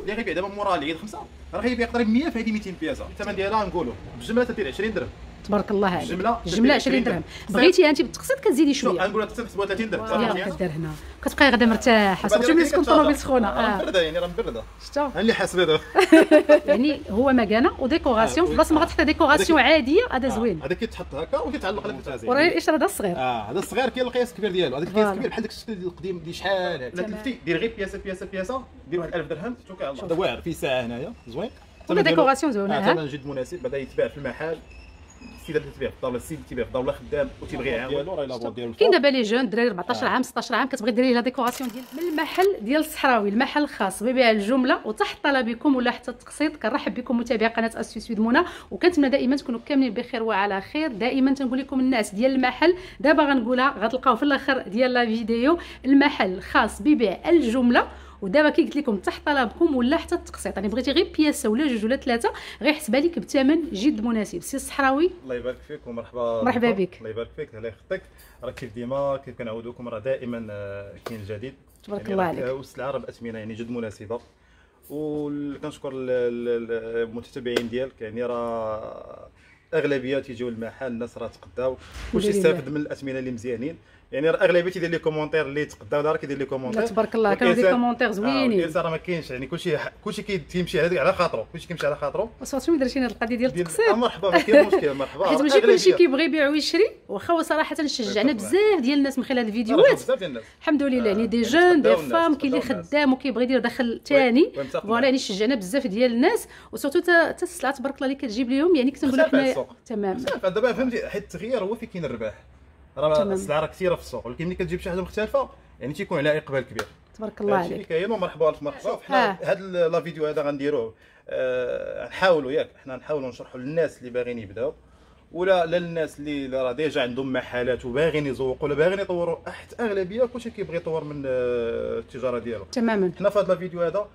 اللي غيبيع دابا مورا العيد 5 راه غيبيع قريب 100 في هذه 200 بياسه. الثمن ديالها نقولوا بالجمله تدير 20 درهم. تبارك الله عليك. الجمله 20 درهم. بغيتي انت بالتقسيط كتزيدي شويه. نقولها تحسبوها 30 درهم. يلاه كدير هنا كتبقاي غدا مرتاحه صافي ملي تكون الطوموبيل سخونه. مبرده يعني راه مبرده. شتا اللي حاسبه دابا. يعني هو مكانه وديكوراسيون في بلاصه ما غتحط ديكوراسيون عاديه هذا زوين. هذا كيتحط هكا وكيتعلق لك بالتازين. وراه الاشاره هذا الصغير. هذا الصغير كاين القياس الكبير ديالو. هذاك القياس الكبير بحال داك الشكل القديم ديال شحال هذا. لا تلفتي دير غير بياسه دير واحد 1000 درهم توكل على الله. هذا واعر فيه ساعه هنايا زوين. ولا ديكوراسيون زوينه. ثمن جد مناسب بعدا يتباع في المحل. السيده اللي تبيع في الدار، السيد اللي تبيع في الدار ولا خدام وتيبغي يعاون. كاين دابا لي جون دراري 14 عام 16 عام كتبغي ديري لا ديكوراسيون ديال من المحل ديال الصحراوي، المحل الخاص ببيع الجمله وتحت طلبكم ولا حتى التقسيط. كنرحب بكم متابعي قناه أستيس سويد منى، وكنتمنى دائما تكونوا كاملين بخير وعلى خير. دائما تنقول لكم الناس ديال المحل دابا غنقولها غتلقاو في الاخر ديال لا فيديو، المحل خاص ببيع الجمله ودابا كي قلت لكم تحت طلبكم ولا حتى التقسيط. يعني بغيتي غير بياسه ولا جوج ولا ثلاثه غيحسبها لك بثمن جد مناسب. سي الصحراوي الله يبارك فيك ومرحبا بك. الله يبارك فيك الله يخطيك. راه كيف ديما كيف كنعاودوا لكم راه دائما كاين الجديد تبارك الله عليك. والسلعه راه باثمنه يعني جد مناسبه. وكنشكر المتتبعين ديالك يعني راه اغلبيه تيجيو للمحل الناس راه تقداو كلشي استافد من الاثمنه اللي مزيانين. يعني راه اغلبيه تيدير لي كومونتير اللي تقداو راه كيدير لي كومونتير. تبارك الله كانوا دي كومونتير زوينين. الانسان راه ما كاينش يعني كلشي كيمشي على خاطرو كلشي كيمشي على خاطرو. وصافي ما درتينا القضيه ديال التقسيط. مرحبا ما كاين مشكل مرحبا. حيت ماشي كلشي كيبغي يبيع ويشري. واخا هو صراحه شجعنا بزاف ديال الناس من خلال الفيديوهات الحمد لله. يعني دي جون دي فام كاين اللي خدام وكيبغي يدير دخل ثاني فوالا. يعني شجعنا بزاف ديال الناس وسورتو حتى السلعه تبارك الله اللي كتجيب لهم. يعني كنت نقول حنايا تمام دابا فهمتي حيت التغيير هو فين كاين الربح. راه السلعه راه كثيره في السوق ولكن ملي كتجيب شي حاجه مختلفه يعني تيكون عليها اقبال كبير. تبارك الله عليك. هادشي كاين ومرحبا مرحبا. حنا هذا لا فيديو هذا غنديروه نحاولوا ياك حنا نحاولوا نشرحوا للناس اللي باغيين يبداو ولا للناس اللي راه ديجا عندهم محلات وباغيين يزوقوا ولا باغيين يطوروا. حيت اغلبيه كلشي كيبغي يطور من التجاره ديالو. تماما. حنا في هذا الفيديو هذا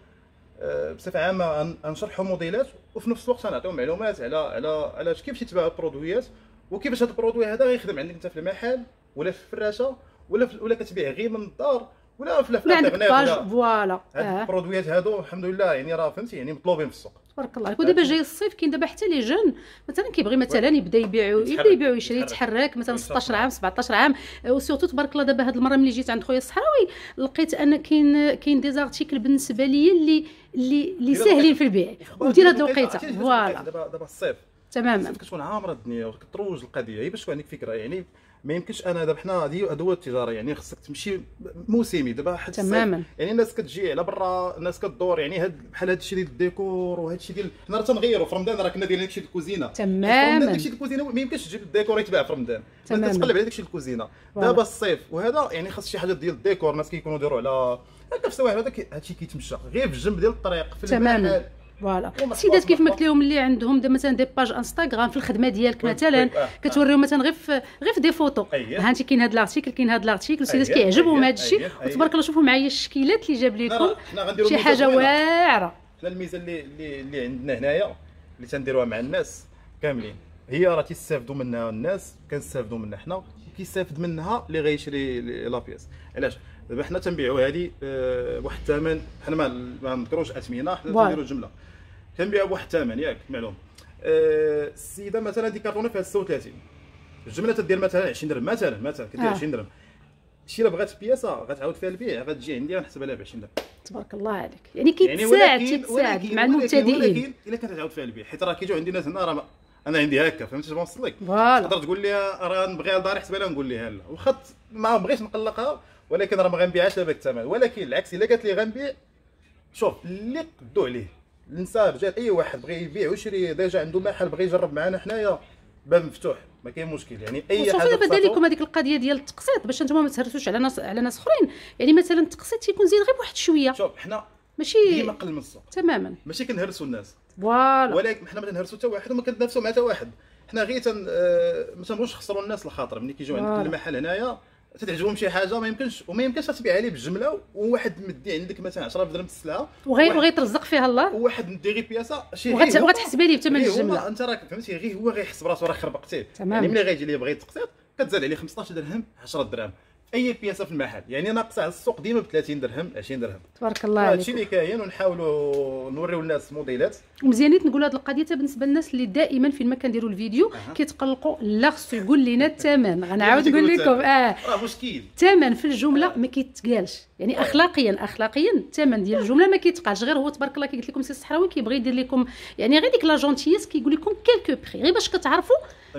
بصفه عامه غنشرحوا موديلات وفي نفس الوقت غنعطيو معلومات على كيفاش يتباعوا البرودويات وكيفاش هذا البرودوي هذا غيخدم عندك انت في المحل ولا في الفراشه ولا كتبيع غير من الدار ولا في الانترنت فوالا. هاد البرودويات هادو الحمد لله يعني راه فهمتي يعني مطلوبين في السوق تبارك الله عليك. ودابا جاي الصيف كاين دابا حتى لي جون مثلا كيبغي مثلا يبدا يبيع ويشري يتحرك مثلا 16 عام 17 عام. وسورتو تبارك الله دابا هاد المره ملي جيت عند خويا الصحراوي لقيت ان كاين دي زارتيكل بالنسبه ليا اللي ساهلين في البيع ودير هاد الوقيته فوالا. دابا الصيف تماما كتكون عامره الدنيا وكتروج القضيه هي باش تكون عندك فكره. يعني ما يمكنش انا دابا حنا هذه هو التجاره يعني خصك تمشي موسمي دابا حتى تماما. يعني الناس كتجي على برا الناس كتدور يعني بحال هذا الشيء ديال الديكور وهذا الشيء ديال حنا راه تنغيروا في رمضان راه كنا دايرين داكشي ديال الكوزينه تماما. داكشي ديال الكوزينه ما يمكنش تجيب الديكور يتباع في رمضان كتقلب على داكشي ديال الكوزينه. دابا الصيف وهذا يعني خاص شي حاجه ديال الديكور الناس كيكونوا يديروا على هكا في السواحل هذاك هادشي كيتمشى غير في الجنب ديال الطريق في المحل فوالا. السيدات كيف ما قلت لهم اللي عندهم مثلا دي باج انستغرام في الخدمه ديالك مثلا كتوريهم مثلا غير في دي فوتو. ها انت كاين هذا الارتيكل كاين هذا الارتيكل السيدات كيعجبهم هذا الشيء وتبارك الله. شوفوا معايا الشكيلات اللي جاب لكم شي حاجه واعره. حنا الميزه اللي عندنا هنايا اللي تنديروها مع الناس كاملين هي راه تيستافدوا منها الناس كنستافدوا منها حنا كيستافد منها اللي غيشري لابياس. علاش دابا حنا تنبيعوا هذه بواحد الثمن. حنا ما نذكروش اثمنه حنا تنديروا جمله كنبيعوا بواحد الثمن ياك معلوم. السيده مثلا ديك كارطونه فيها 36 الجمله تدير مثلا 20 درهم مثلا كدير 20 درهم. شي الا بغات بياسه غتعاود فيها البيع غتجي عندي غنحسبها لها ب 20 درهم. تبارك الله عليك. يعني كيتساعد مع المبتدئين. ولكن الا كانت تعاود فيها البيع حيت راه كيجيو عندي ناس هنا راه انا عندي هكا فهمتي نوصل لك. تقدر تقول لي راه نبغيها لداري حسبها لها نقول لها لا واخا ما بغيتش نقلقها ولكن راه ما غنبيعهاش بهذاك الثمن. ولكن العكس الا قالت لي غنبيع شوف اللي قدو عليه الانسان رجال اي واحد بغى يبيع ويشري ديجا عنده محل بغى يجرب معنا حنايا باب مفتوح ما كاين مشكل. يعني اي حاجه صافي دابا لكم هذيك القضيه ديال التقسيط باش نتوما ما تهرسوش على ناس اخرين. يعني مثلا التقسيط تيكون زيد غير بواحد شويه. شوف حنا ماشي ديما قل من السوق تماما ماشي كنهرسوا الناس فوالا. ولكن حنا ما تنهرسوا حتى واحد وما كنتنافسوا مع حتى واحد. حنا غير ما تنبغوش نخسروا الناس الخاطر ملي كيجيو عندك المحل هنايا تتعجبهم شي حاجه ما يمكنش تبيعها ليه بالجمله وواحد مدي عندك مثلا 10,000 درهم السلعه وغير يترزق فيها الله وواحد مدي غير بياسه شي وغتحسبي ليه بثمن الجمله. انت راك فهمتي غير هو غيحس براسو راه خربقتيه. يعني ملي غيجي ليه بغى يتقسط كتزاد عليه 15 درهم 10 دراهم اي بياسه في المحل، يعني ناقصه على السوق ديما ب 30 درهم 20 درهم. تبارك الله هادشي عليك. اللي كاين، ونحاولوا نوريو الناس موديلات. ومزيانيت نقول هذه القضيه بالنسبه للناس اللي دائما فين ما كنديروا الفيديو كيتقلقوا، لا خصو يقول لنا الثمن. غنعاود نقول لكم راه مشكل الثمن في الجمله ما كيتقالش، يعني اخلاقيا الثمن ديال الجمله ما كيتقالش، غير هو تبارك الله كيقول لكم سي الصحراوي كيبغي يدير لكم يعني غير ديك لا جونتيس كيقول لكم كيلكو بري غير باش كتعرفوا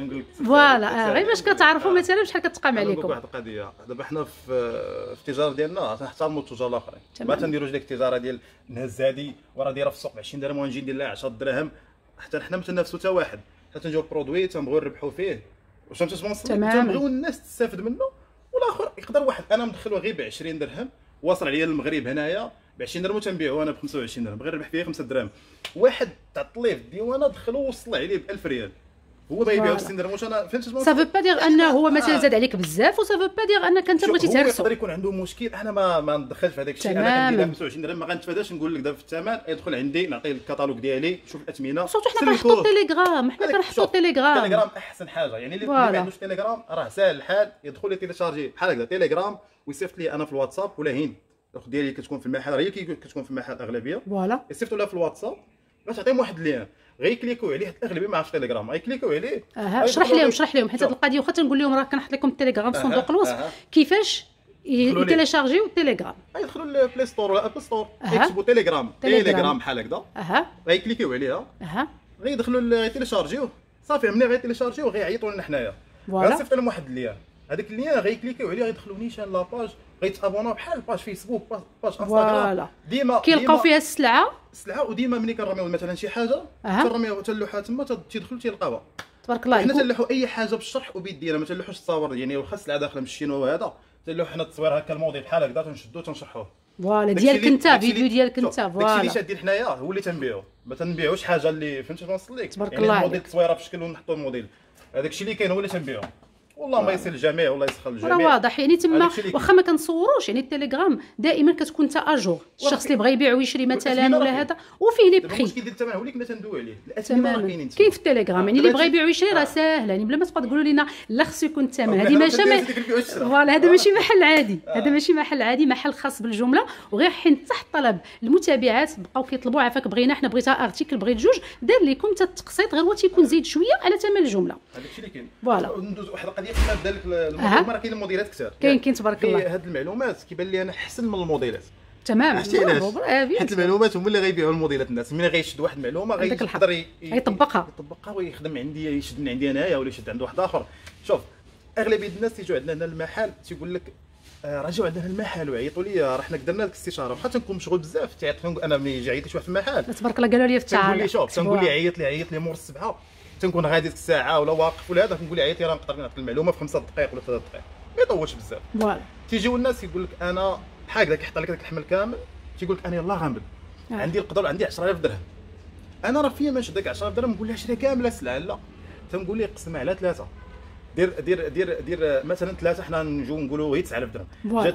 فوالا، غير باش كتعرفوا مثلا شحال كتقام عليكم. واحد القضيه دابا حنا في التجاره ديالنا تنحترموا التجار الاخرين، ما تنديروش ديك التجاره ديال نهز هادي وراه دايره في السوق ب 20 درهم ونجي ندير لها 10 دراهم، حتى حنا ما تنافسوا حتى واحد، حتى تنجيو برودوي تنبغيو نربحوا فيه واش تنبغيو الناس تستافد منه، والاخر يقدر واحد انا مدخله غير ب 20 درهم واصل عليا للمغرب هنايا ب 20 درهم وتنبيعو انا ب 25 درهم، بغير نربح فيه 5 دراهم. واحد تاع الطليف في الديوانه دخلو وصل عليه ب 1000 ريال، هو ما يبيعو 60 درهم. واش انا فهمت سا فو با دير انه هو مثلا زاد عليك بزاف، وسا فو با دير انك انت بغيتي تهرسو. يقدر يكون عنده مشكل، انا ما ندخلش في هذاك الشيء، انا كندير 25 درهم ما غنتفاداش نقول لك دابا في الثمن، يدخل عندي نعطيه الكتالوج ديالي شوف الاثمنه. صوتو حنا كنحطوا التليجرام، حنا كنحطوا التليجرام احسن حاجه، يعني اللي ما عندوش تليجرام راه ساهل الحال يدخل يتيليشارجي بحال هكذا تليجرام ويصيفط لي انا في الواتساب، ولا هين الاخت ديالي كتكون في المحل، راه هي كتكون في المحل اغلبيه فوالا يصيفطوا لها في الواتساب باش تعطيهم واحد اللين غيكليكوا عليه، الاغلبيه ما عرفتش تليجرام غيكليكوا عليه. اشرح لهم حيت هاد القضيه واخا تنقول لهم راه كنحط لكم التليجرام في صندوق الوصف كيفاش يتيليشارجيو التليجرام. يدخلوا للبلاي ستور ولا ابل ستور يكتبوا تليجرام بحال هكذا غيكليكيو عليها غيدخلوا يتيليشارجيو صافي. ملي غيتيليشارجيو غيعيطوا لنا حنايا غنصيفط لهم واحد اللين، هذاك اللين غيكليكيو عليه غيدخلوا نيشان لاباج غيتابوناو بحال باج فيسبوك باج انستغرام، ديما كيلقاو فيها السلعه وديما ملي كنرميو مثلا شي حاجه ترميو تلوحات تما تيدخلوا تيلقاوها. تبارك الله حنا تنلوحوا اي حاجه بالشرح وبيدينا، ما تنلوحوش التصاور، يعني واخا السلعه داخله من الشينوا وهذا تنلوح حنا التصوير هكا الموديل بحال هكذا تنشدو تنشرحوه فوالا ديالك انت فيديو ديالك انت فوالا. داكشي اللي شادين حنايا هو اللي تنبيعو، ما تنبيعوش حاجه اللي فهمتي نوصل لك، تبارك يعني الله الموديل تصويره بشكل ونحطوا الموديل، هذاك الشيء اللي كاين هو اللي تنبيعو. والله ما يصير الجميع والله يسخر الجميع، راه واضح. يعني تما واخا ما كنصوروش، يعني التليجرام دائما كتكون انت اجور، الشخص اللي بغى يبيع ويشري مثلا ولا هذا وفيه لي بري. المشكل ديال الثمن هو اللي كنا تندوي عليه، الاثمنه راه كاينين كاين في التليجرام، يعني اللي بغى يبيع ويشري راه ساهل، يعني بلا ما تبقى تقولوا لنا لا خصو يكون الثمن، هذه ماشي فوالا هذا ماشي محل عادي، هذا ماشي محل عادي، محل خاص بالجمله، وغير حين تحت طلب المتابعات بقاو كيطلبوا عافاك بغينا حنا بغيتها ارتيكل بغيت جوج، دار لكم حتى التقسيط غير هو تيكون زيد شويه على ثمن الجمله. هذاك الشيء اللي كاين. فوالا ندوز واحد القضيه كما بدا لك المعلومه، راه كاين الموديلات كثار، كاين تبارك الله. هاد المعلومات كيبان لي انا احسن من الموديلات تمام، حيت المعلومات هما اللي غيبيعوا الموديلات. الناس ملي غيشد واحد المعلومه غيقدر يطبقها ويخدم عندي، يشد من عندي انايا ولا يشد عند واحد اخر. شوف اغلبيه الناس تيجوا عندنا هنا المحل تيقول لك راه جاو عندنا المحل وعيطوا لي راه حنا درنا لك الاستشاره، وخا تنكون مشغول بزاف تعيط. انا ملي يجي عيط لي شي واحد في المحل تبارك الله قالوا لي في التعامل، تنقول لي شوف تنقول لي عيط لي مور السبعه، تنكون غادي ديك الساعه ولا واقف ولا هذا، كنقول لي عيط لي راه نقدر نعطيك المعلومه في 5 دقائق ولا 3 دقائق، ما يطولش بزاف. فوالا تيجيو الناس يقول لك انا بحال هكذا كيحط لك داك الحمل كامل، تيقول لك انا يلاه غنبد عندي القدر عندي 10000 درهم، انا راه فيا ما نشد داك 10000 درهم نقول لها شري كامله السلعه، لا تنقول لي قسمها على 3، دير مثلا 3 حنا نجيو نقولوا هي 9000 درهم، جات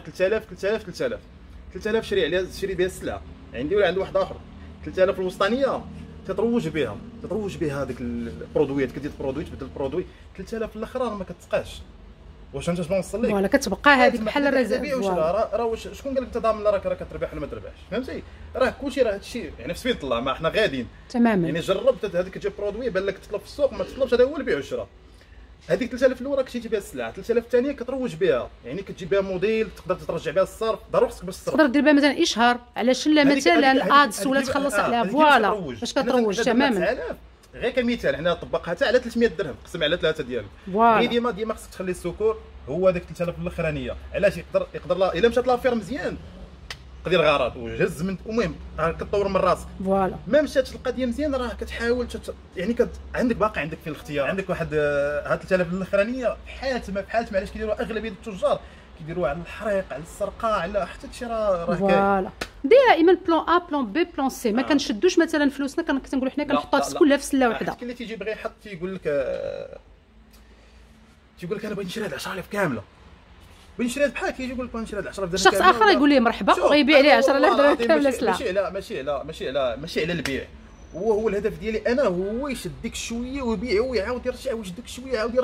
3000 شري عليها شري بها السلعه عندي ولا عند واحد اخر، 3000 الوسطانيه تتروج بها هذيك البرودويات، كدير البرودوي تبدل البرودوي، 3000 الاخرى راه ما كتبقاش. واش انت توصل لك ولا كتبقى هذيك بحال الرزق. راه واش شكون قال لك انت ضامن راك كتربح ولا ما تربحش؟ فهمتي راه كلشي راه هادشي يعني في سبيل الله، ما حنا غاديين تماما. يعني جربت هذيك تجيب برودوي بان لك تطلب في السوق ما تطلبش، هذا هو البيع والشراء. هذيك 3000 الاولى كتجي بها السلعه، 3000 الثانيه كتروج بها، يعني كتجيب بها موديل تقدر ترجع بها الصرف، ضروري خصك باش تصرف، تقدر دير بها مثلا اشهار علاش لا مثلا ادس ولا تخلص عليها فوالا باش كتروج تماما. غير كمثال حنا طبقها حتى على 300 درهم قسم على 3 ديالك، غير ديما خصك تخلي السكور هو داك 3000 الاخرانيه، علاش يقدر لا الا مشات لافير مزيان قدير الغرض وجز من المهم كتطور من راسك. فوالا ما مشاتش القضيه مزيان راه كتحاول يعني عندك باقي عندك في الاختيار، عندك واحد هاد 3000 الاخرانيه حاتمه علاش كيديروها اغلبيه التجار كيديروها على الحريق على السرقه على حتى هادشي راه كاين. فوالا دائما بلان ا بلان بي بلان سي، ما كنشدوش مثلا فلوسنا كنقولوا حنا كنحطوها كلها في سله وحده. كاين اللي تيجي بغى يحط تيقول لك انا بغيت نشري هاد 10000 كامله، بغيت نشري بحال كيجي يقول لك بغيت نشري هاد 10000 درهم شخص اخر يقول ليه مرحبا ويبيع ليه 10000 درهم كامله سلعه. ماشي على البيع، هو الهدف ديالي انا هو يشدك شويه ويبيع ويعاود يرجع ويشدك شويه يعاود يرجع،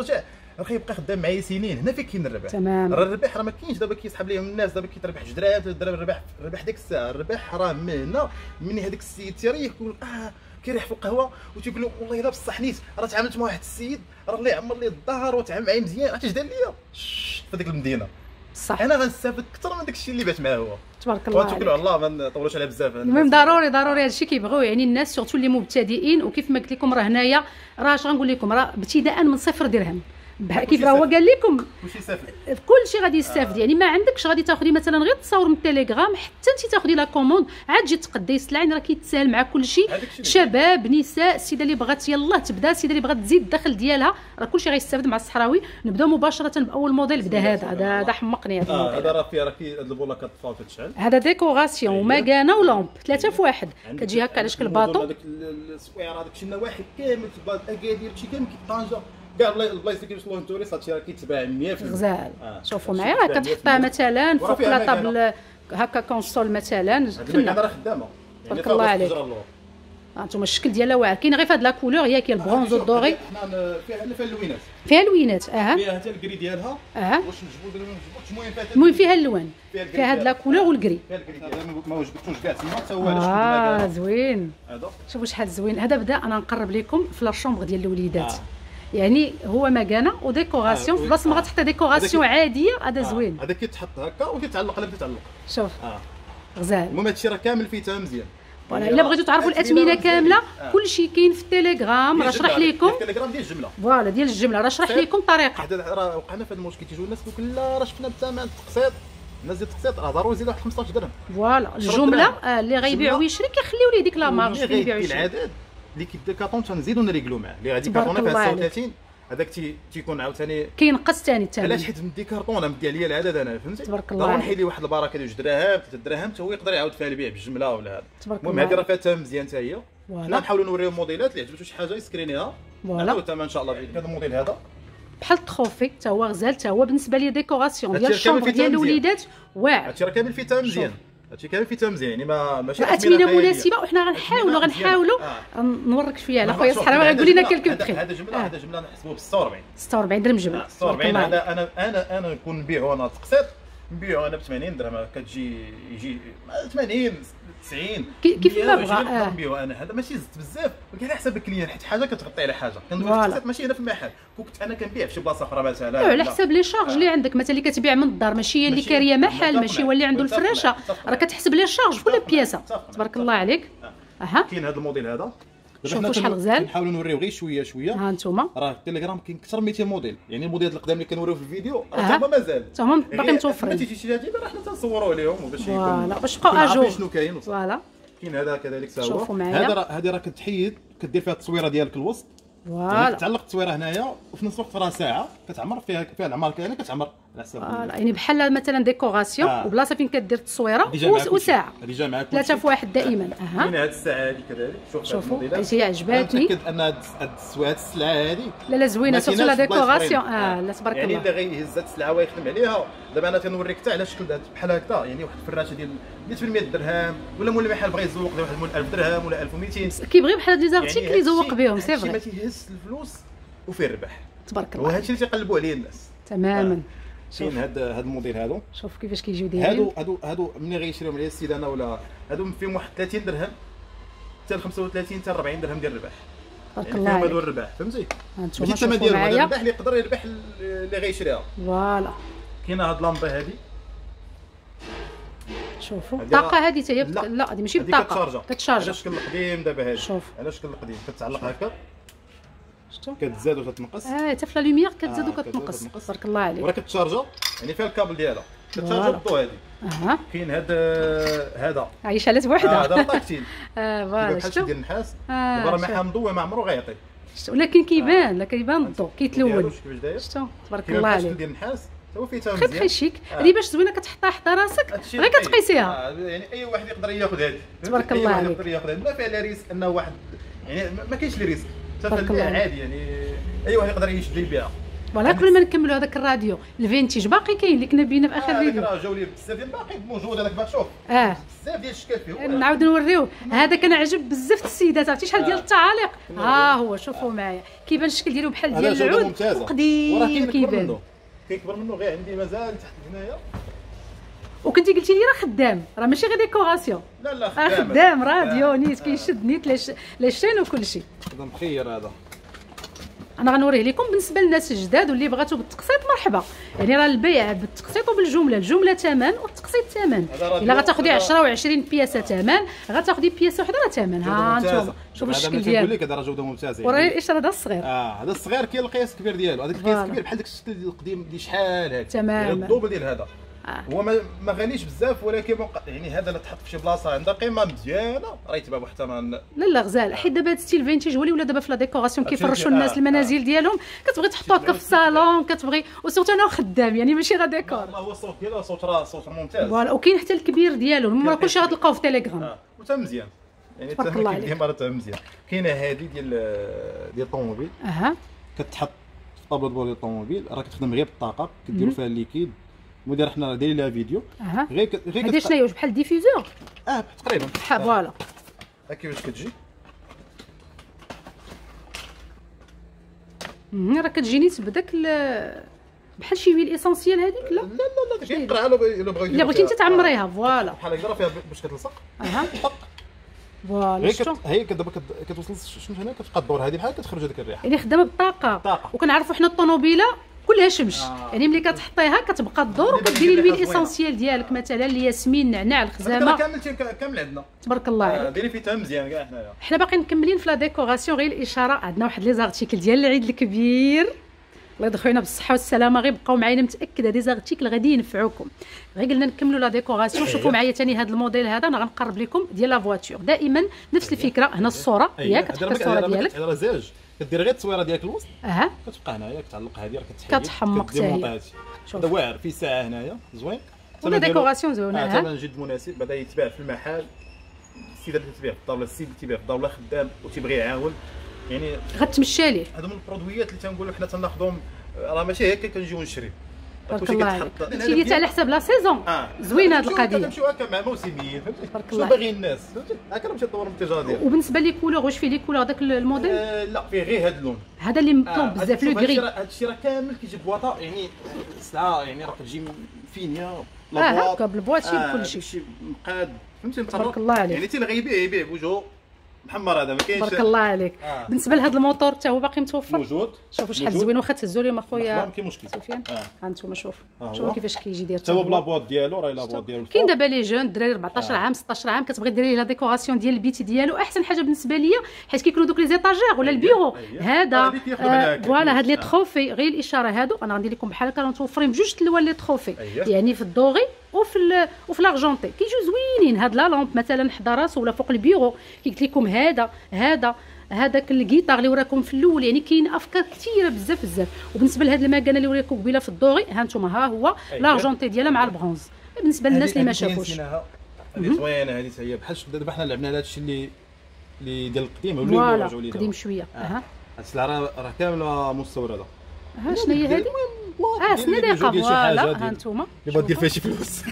راه كيبقى خدام معايا سنين. هنا فين كاين الربح. تمام. راه الربح راه ما كاينش دابا كيسحب ليهم الناس، دابا كيتربح جدرات، الربح ديك الساعه. الربح راه من هنا، من هذاك السيد تيريح يقول كيريح في القهوه وتيقول له والله الا بصح نيت راه تعاملت مع واحد السيد راه الله يعمر لي الدار وتعامل معايا مزيان، عرفتي اش دار ليا في ديك المدينه. صح. انا غنستافد اكثر من داك الشيء اللي بات معاه هو. تبارك الله عليك. وتوكلوا على الله، ما نطولوش عليها بزاف. المهم ضروري هذا الشيء كيبغيو يعني الناس سورتو اللي مبتدئين. وكيف ما قلت لكم راه هنايا راه اش غنقول لكم، راه ابتداء من 0 درهم كيف راه هو قال لكم كلشي يستافد، كلشي غادي يستافد. يعني ما عندكش غادي تاخذي مثلا غير تصاور من التليجرام حتى انت تاخذي لا كوموند عاد تجي تقدي السلعه. يعني راه كيتساهل مع كلشي، شباب نساء، السيده اللي بغات يلاه تبدا، السيده اللي بغات تزيد الدخل ديالها، راه كلشي غيستافد مع الصحراوي. نبداو مباشره باول موديل. بدا هذا حمقني هذا الموديل. هذا راه فيه هاد البوله كتطفى وتتشعل. هذا ديكوراسيون ومكانه ولامب 3 في 1 كتجي هكا على شكل باطو. هذاك السوير هذاك شي واحد كامل في البلاد اكادير شي كامل كيطانجا كاع البلايص اللي كيوصلوا التوريست هادشي راه كيتباع 100%. غزال. شوفوا معايا راه كتحطها مثلا فوق لا طابل هكا كونسول مثلا. هذه راه خدامه تبارك الله عليك. هانتوما الشكل ديالها واعر. كاين غير في هاد لا كولور هي كاين البرونز والدوري. حنا فيها اللوينات، فيها اللوينات. فيها حتى الكري ديالها. واش نجبدوا المهم المهم فيها اللوان، فيها هاد لا كولور والكري. فيها الكري ديالها ما وجبتوش كاع تما حتى هو زوين. هذا شوفوا شحال زوين. هذا بدا انا نقرب لكم في لا شومبر ديال الوليدات. يعني هو مكانه وديكوراسيون في بلاصه ما غتحط ديكوراسيون عاديه. هذا زوين. هذا كيتحط هكا وكيتعلق لا كيتعلق. شوف غزال. المهم هادشي راه كامل فيه تا مزيان. فوالا الا بغيتو تعرفوا الاثمنه كامله كلشي كاين في التليجرام. راه شرح لكم التليجرام ديال الجمله. فوالا ديال الجمله راه شرح لكم الطريقه. راه وقعنا في هذا المشكل تيجيو الناس يقول لا راه شفنا الثمن التقسيط. الناس ديال التقسيط راه ضروري يزيدوا واحد 15 درهم. فوالا الجمله اللي غيبيع ويشري كيخليو ليه ديك لا مارج اللي يبيع ويشري. العدد اللي كيبدا كاطون تنزيدوا نريكلو معاه اللي غادي كاطون فيها 36 هذاك تيكون عاوتاني كينقص ثاني الثمن. علاش؟ حيت مدي كارطون مدي عليا العدد انا فهمتي. تبارك الله. ضروري نحيد لي واحد البركه ديال 2 دراهم 3 دراهم حتى هو يقدر يعاود فيها البيع بالجمله ولا هذا. المهم هذه راه فيها ثمن مزيان حتى هي. حنا نحاولوا نوريو الموديلات اللي عجبتو شي حاجه يسكرينيها. فوالا الثمن ان شاء الله. هذا الموديل هذا بحال التروفي حتى هو غزال، حتى هو بالنسبه لي ديكوراسيون ديال الشومبر ديال الوليدات واعر. هادشي راه كامل فيه ثمن مزيان. هادشي كامل فيه ثمن مزيان. يعني ماشي اثمنه مناسبه. وحنا غنحاولوا نورك شويه على خويا الصحراوي غيقول لنا كلكم بخير. هذا جمله نحسبوه ب 46 درهم جمله. 46 هذا انا نكون نبيعو انا تقسيط نبيعو انا ب 80 درهم كتجي يجي 80 90 كيف ما بغا. نبيعو انا هذا ماشي زدت بزاف ولكن على حسب الكليان حيت حاجه كتغطي على حاجه. كندوي التقسيط ماشي هنا في المحل كنت انا كنبيع في شي بلاصه اخرى مثلا على حسب لي شارج اللي عندك. مثلا اللي كتبيع من الدار ماشي هي اللي كاريه محل، ماشي هو اللي عنده الفراشه، راه كتحسب لي شارج في كل بياسه. تبارك الله عليك. كاين هذا الموديل هذا. شوفوا شحال غزال. نحاولوا نوريو غير شويه ها انتم راه التليجرام كاين اكثر من 200 موديل. يعني الموديلات القدام اللي كنوريو في الفيديو راه هما مازال هما باقي متوفرين. تيجي شي جديد راه حنا تنصوروا لهم باش فوالا باش تبقاو اجور شنو كاين. فوالا كاين هذا كذلك حتى هو. شوفوا معايا هذه راه كتحيد كدير فيها التصويره ديالك الوسط. فوالا كتعلق التصويره هنايا وفي نفس الوقت راه ساعه كتعمر فيها العمار كامل كتعمر على حساب. فوالا يعني بحال مثلا ديكوراسيون وبلاصه فين كدير التصويره وساعه. هذه جا معاك 3 في 1 دائما. كاين هذه الساعه هذه كذلك. شوفوا هي عجباتني. متاكد ان هاد السلعه هذه لا زوينه سورتو لا ديكوراسيون. لا تبارك الله. يعني اللي غيهز هاد السلعه ويخدم عليها. دابا انا تنوريك حتى على شكل بحال هكذا. يعني واحد الفراشه ديال 100 درهم ولا مول المحل بغى يزوق واحد مول 1000 درهم ولا 1200 كيبغي بحال هاد لي زارتيكل يزوق بهم. سي فري ما تيهز الفلوس وفيه الربح. تبارك الله. وهذا الشيء اللي تيقلبوا عليه الناس تماما. كاين هاد الموديل هادو. شوف كيفاش كيجيو دايرين. هادو ملي غيشريهم عليا السيد انا ولا هادو فيهم واحد 30 درهم حتى 35 حتى 40 درهم ديال الربح. تبارك الله عليك. هادو الربح فهمتي. هانتوما ماشي الثمن ديالو هذا الربح اللي يقدر يربح اللي غيشريها. فوالا كاينه هاد اللامبه هادي. شوفوا الطاقه هذه حتى هي لا هذه ماشي بالطاقه كتشارج على الشكل القديم. دابا هذه شوف على الشكل القديم كتعلق هكا شفتوا كتزاد وتتنقص. حتى في لا لوميير كتزاد وكتنقص. تبارك الله عليك. وراه كتشارجا يعني فيها الكابل ديالها كتشارجا بالضو هذه. كاين هذا عايش على بوحدها. هذا طاقتين. فوالا شفتوا ديال النحاس. دابا راه محا مضوي ما عمرو غيعطي. ولكن كيبان لا كيبان الضو كيتلون. شفتوا تبارك الله عليك. ديال النحاس هو فيه تا مزيان. خي شيك. هذه باش زوينه كتحطها حدا راسك غير كتقيسيها. يعني اي واحد يقدر ياخذ هذه. تبارك الله عليك. يقدر ياخذ هذه ما فيها لا ريسك انه واحد يعني ما كاينش لي ريسك. حتى عادي يعني اي واحد يقدر يشري بها. فوالا قبل ما نكملوا هذاك الراديو الفينتيج باقي كاين اللي كنا بينا في اخر فيديو. راه جاو لي بزاف ديال باقي موجود هذاك باغ شوف بزاف ديال الشكل فيه. نعاود نوريوه هذا كنعجب بزاف السيدات. عرفتي شحال ديال التعاليق. ها هو شوفوا معايا كيبان الشكل ديالو بحال ديال العود وقديم كيبان. كيكبر منه غير عندي مازال تحت هنايا. وكنتي قلتي لي راه خدام راه ماشي غير ديكوراسيون. لا خدام راديو نيت كيشد نيت لي شين وكل شيء. خدام خير هذا. انا غنوريه لكم بالنسبه للناس الجداد واللي بغاتو بالتقسيط مرحبا. يعني راه البيع بالتقسيط وبالجمله، الجمله ثمن والتقسيط ثمن. الا غتاخدي 10 و20 بياسه ثمن، غتاخدي بياسه وحده راه ثمن. ها انتم شوفوا الشكل ديالو. نقول لك هذا راه جوده ممتازه. وراه الاشاره هذا الصغير. هذا الصغير كاين القياس الكبير ديالو. هذاك القياس الكبير بحال داك الشكل القديم اللي شحال هكا تمام الدوبل ديال هذا. هو ما غاليش بزاف ولكن يعني هذا اللي تحط في شي بلاصه عندها قيمه مزيانه راه يتباع بثمن. لا غزال حيت دابا هذا ستيل فينتيج هو اللي ولا دابا في لا ديكوراسيون كيفرشوا الناس المنازل ديالهم. كتبغي تحطوه هكا في الصالون كتبغي وسورتو انا خدام يعني ماشي غير ديكور. هو الصوت ديالو صوت ممتاز. فوالا وكاين حتى الكبير ديالو راه كلشي غتلقاوه في تيليجرام. وتا مزيان يعني تبارك الله عليك. ديما راه مزيان. كاينه هذه ديال الطوموبيل كتحط في طابلو ديال الطوموبيل راه كتخدم غير بالطاقه كديروا فيها الليكيد. المدير حنا دايرين لها فيديو غير هذا شنو بحال ديفيزور تقريبا فوالا. ها كيفاش كتجي راه كتجيني بداك بحال شي ويل اسونسيال هذيك. لا داك يقرا الا بغيتي انت تعمريها فوالا بحال هكا راه فيها باش كتلصق فوالا. هي دابا كتوصل شنو هنا كتبقى الدور هذه بحال كتخرج هذيك الريحه يعني خدامه بالطاقه. وكنعرفوا حنا الطوموبيله كلها شمس. يعني ملي كتحطيها كتبقى الدور وكديري الويل اسونسيال ديالك مثلا الياسمين نعناع الخزامه كامل عندنا تبارك الله عليك. دايرين فيه مزيان كاع حنايا. حنا باقيين مكملين في لا ديكوراسيون. غير الاشاره عندنا واحد لي زارتيكل ديال العيد الكبير الله يدخلونا بالصحه والسلامه. غير بقاو معايا متاكده دي زارتيكل غادي ينفعوكم. غير قلنا نكملوا لا ديكوراسيون. شوفوا معايا ثاني هذا الموديل هذا انا غنقرب لكم ديال لا فواتور. دائما نفس الفكره. هنا الصوره ياك كتحط الصوره ديالك راه زاج كدير غير التصويره ديالك الوسط كتبقى هنايا كتعلق هذه راه كتحمق حتى هي. هذا واعر فيه ساعه هنايا زوين ولا ديكوراسيون زوينه. ثمن جد مناسب. بدا يتباع في المحل. السيده اللي تبيع في الطاوله السيد اللي تبيع في الطاوله خدام وتيبغي يعاون يعني غتمشى ليه. هادو من البرودويات اللي تنقولوا حنا تناخذهم راه ماشي هكا كنجيو نشري. تبارك الله عليك. هي حتى على حساب لا سيزون زوينه هذه القضيه. كنمشيو هكا مع موسميين فهمتي تبارك الله باغي الناس فهمتي هكا نمشي نطور المنتجات ديالي. وبالنسبه لي كولور واش فيه لي كولور داك الموديل؟ لا فيه غير هذا اللون هذا اللي مطلوب بزاف لو غري. هذا الشيء راه كامل كيجي بواطه يعني السلعه يعني راه كتجي فينيا هكا بالبواتي بكل شيء مقاد فهمتي. تبارك الله عليك. يعني تيلغي يبيع بوجهو محمر هذا ما كاينش. تبارك الله عليك. بالنسبه لهذا الموتور حتى هو باقي متوفر موجود. شوفوا شحال زوين. واخا تهزوا لهم اخويا كاين مشكل سفيان. ها انتم شوفوا كيفاش كيجي داير حتى هو بلا بواط ديالو راه لا بواط ديالو. كاين دابا لي جون الدراري 14 عام 16 عام كتبغي ديري لا ديكوراسيون ديال البيت ديالو. احسن حاجه بالنسبه ليا حيت كيكونوا دوك لي زيطاجير ولا البيرو هذا فوالا هاد لي تروفي. غير الاشاره هادو انا غندير لكم بحال هكا متوفرين بجوج الوان لي تروفي يعني في الدوغي وفي لارجونتي كيجيو زوينين. هاد لا لامب مثلا حدا راسو ولا فوق البيرو كي قلت لكم هذاك الجيتار اللي وراكم في الاول. يعني كاين افكار كثيره بزاف. وبالنسبه لهاد المكانه اللي وريتكم قبيله في الدوغي ها انتم ها هو لارجونتي ديالها مع البرونز. بالنسبه للناس اللي ما شافوش هذه زوينه. هذه حتى هي بحال دابا حنا لعبنا على هذا الشيء اللي ديال القديم ولا رجعوا ليه قديم شويه. هاد السلعه راه كامله مستورده. شنو هي هذه؟ صناديقه فوالا ها انتم اللي بغا دير فيها شي فلوس.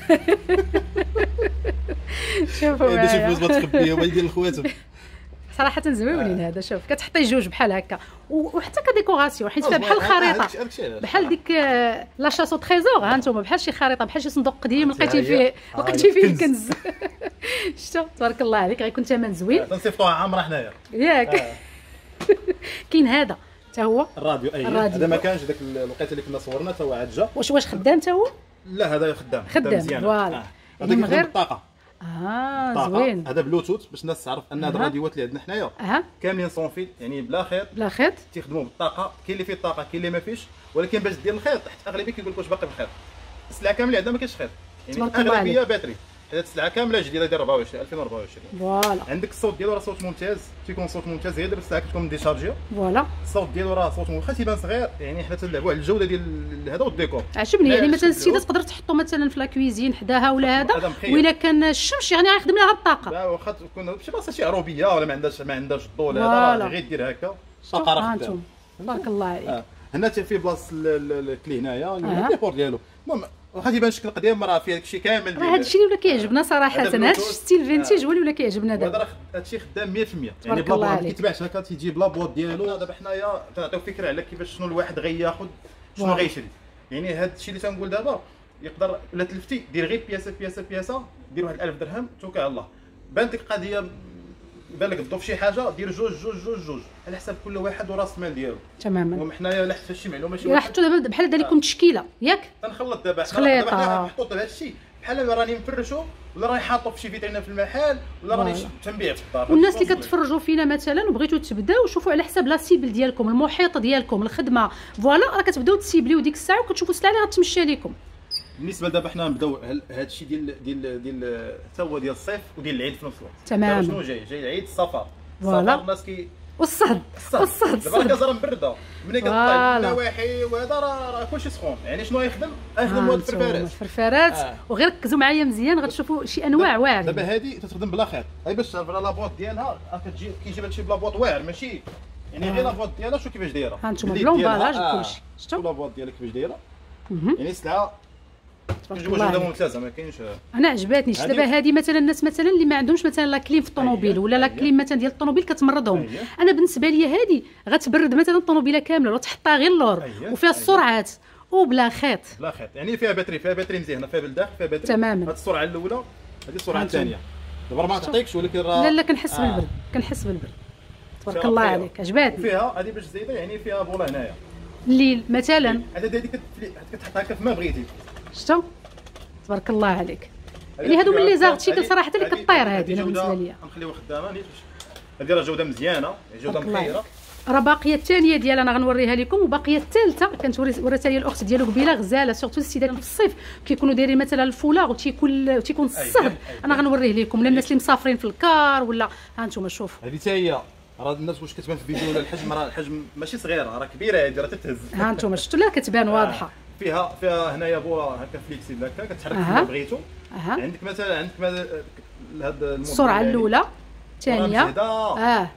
شوفوا معايا شي فلوس بغا تخبيها وبغا يدير لخواتهم صراحه زوينين. هذا شوف كتحطي جوج بحال هكا وحتى كديكوراسيون حيت فيها بحال الخريطه بحال ديك لا شاسو تريزور. ها انتم بحال شي خريطه بحال شي صندوق قديم لقيتي فيه الكنز. شتو تبارك الله عليك غيكون ثمن زوين. تنصيفطوها عامره حنايا ياك. كاين هذا حتى هو الراديو. هذا ما كانش داك الوقيته اللي كنا صورنا حتى هو عاد جا. واش خدام حتى هو؟ لا هذا خدام مزيان فوالا. هذا من غير الطاقه. زوين. هذا بلوتوث باش الناس تعرف ان هاد الراديوات اللي عندنا حنايا كاملين سون فيل يعني بلا خيط تيخدموا بالطاقه. كاين اللي فيه الطاقه كاين اللي ما فيش ولكن باش دير الخيط حيت اغلبيه كيقول لك واش باقي بالخيط. السلعه كامله عندنا ما كاينش خيط يعني اغلبيه باتري. حيت السلعه كامله جديده ديال 2024 فوالا. عندك الصوت ديالو راه صوت ممتاز. تيكون صوت ممتاز. هي دابا السلعه كتكون ديشارجي فوالا. الصوت ديالو راه صوت واخا تيبان صغير يعني حنا تنلعبوا على الجوده ديال هذا والديكور. عجبني يعني مثلا السيده تقدر تحطو مثلا في لاكويزين حداها ولا هذا وإلا كان الشمس يعني غيخدم لها الطاقه. لا واخا تكون شي بلاصه شي عروبيه ولا ما عندهاش الضوء هذا غير دير هكا طاقه راه تبارك الله عليك. هنا في بلاصه الكلي هنايا الديكور ديالو. المهم واخا تيبان شكل قديم راه فيه داكشي كامل. راه هادشي اللي ولا كيعجبنا صراحه، هذا الستيل فينتيج هو اللي ولا كيعجبنا دابا. هذا هادشي خدام 100%، يعني بلا ما كيتباعش هكا تيجي بلا بواط ديالو. دابا حنايا تنعطيو فكره على كيفاش شنو الواحد غياخذ شنو غيشري. يعني هاد الشيء اللي تنقول دابا يقدر الا تلفتي دير غير بياسه دير واحد 1000 درهم توكل على الله. بانت لك القضيه بان لك تضيف شي حاجه دير جوج على حساب كل واحد وراس المال ديالو تماما. المهم حنايا لاحظت فشي معلومه ماشي لاحظتوا دابا بحال هذا يكون تشكيله ياك تنخلط دابا حنا نحطوا دابا هادشي بحال راني مفرشو ولا راني حاطو في شي فيترينا في المحل ولا راني تنبيع في الدار. والناس اللي كتفرجوا فينا مثلا وبغيتوا تبداو شوفوا على حساب لا سيبل ديالكم، المحيط ديالكم، الخدمه، فوالا راه كتبداو تسيبليو ديك الساعه وكتشوفوا السلعه اللي غتمشي لكم. بالنسبه دابا حنا نبداو هذا الشيء ديال حتى هو ديال الصيف وديال العيد في نفس الوقت. تمام. شنو جاي العيد السفر فوالا الناس والصهد دابا كازا مبرده ملي كطلع النواحي وهذا راه كلشي سخون. يعني شنو يخدم هاد الفرفارات وغير ركزوا معايا مزيان غتشوفوا شي انواع واعره. دابا هذه تتخدم بلا خيط، هاي باش تعرف على لابواط ديالها كتجي كيجيب هادشي بلا بواط واعر ماشي يعني غير لابواط ديالها. شوف كيفاش دايره ها انتم بلومبالاج كلشي شفتوا لابواط ديالها كيفاش دايره. يعني السلعه تبارك الله جوده ممتازه ما كاينش. انا عجباتني. دابا هذه مثلا الناس مثلا اللي ما عندهمش مثلا لا كليم في الطوموبيل ولا لا كليم مثلا ديال الطوموبيل كتمرضهم. انا بالنسبه لي هذه غتبرد مثلا الطوموبيله كامله ولا تحطها غير اللور وفيها السرعات وبلا خيط. بلا خيط يعني فيها باتري مزيانه فيها بالداخل فيها باتري تماما. هذه السرعه الاولى هذه السرعه الثانيه. دابا ما تعطيكش ولكن راه لا كنحس بالبرد كنحس بالبرد. تبارك الله عليك عجباتني. فيها هذه باش زايده يعني فيها بوله هنايا الليل مثلا هذه كتحطها هكا فما بغيتي. شفتوا تبارك الله عليك. يعني هادو من لي زارتيكل صراحه اللي كطير هذه بالنسبه ليا. نخليوها خدامه هذه راه جوده مزيانه جوده مخيره. راه باقيه الثانيه ديالها انا غنوريها لكم وباقيه الثالثه كانت وريتها لي الاخت ديالو قبيله غزاله سورتو السيدات في الصيف كيكونوا دايرين مثلا الفولاغ وتيكون الصهد. انا غنوريه لكم للناس اللي مسافرين في الكار ولا ها انتم شوف هذه حتى هي راه الناس واش كتبان في الفيديو ولا الحجم راه الحجم ماشي صغيره راه كبيره هذه راه تتهز. ها انتم شفتوا لا كتبان واضحه. فيها هنايا بوله هكا فليكسيبل هكا كتحرك كما بغيتو. عندك مثلا هذا السرعه الاولى الثانيه ها